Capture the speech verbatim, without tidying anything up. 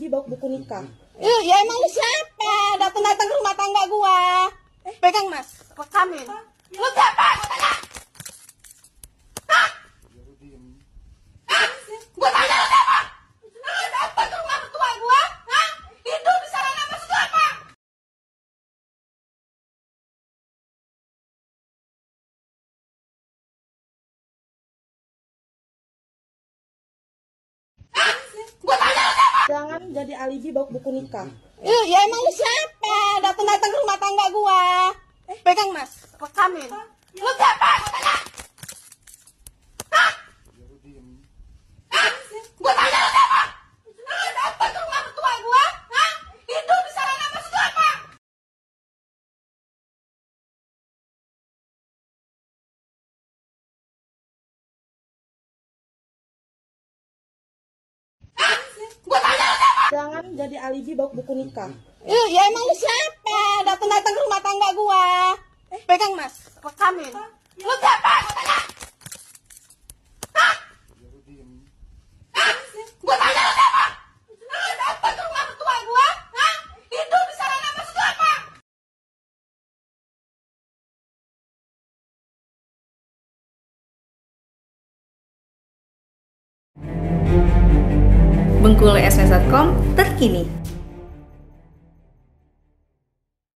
bawa buku nikah. Eh, ya emang lu siapa? Datang-datang ke rumah tangga gua. Pegang mas, rekamin. Lu siapa? Gua tanya. Hah? Gua tanya lu siapa? Lu datang ke rumah mertua gua? Hah? Itu di sana maksud lu apa? Hah? Gua tanya lu siapa? Jangan jadi alibi bawa buku nikah. Eh, ya emang lu siapa? Datang-datang ke rumah tangga gua. Pegang mas, rekamin. Lu siapa? Gua tanya. Hah? Hah? Gua tanya lu siapa? Lu datang ke rumah mertua gua? Hah? Itu di sana maksud lu apa? Hah? Gua tanya lu siapa? Jangan jadi alibi bawa buku nikah. Eh, ya emang lu siapa? Datang-datang ke rumah tangga gua. Pegang mas, rekamin. Lu siapa? Gua tanya. Hah? Hah? Gua tanya lu siapa? Lu datang ke rumah mertua gua? Hah? Itu di sana maksud lu apa? Bengkulu S M S titik com terkini.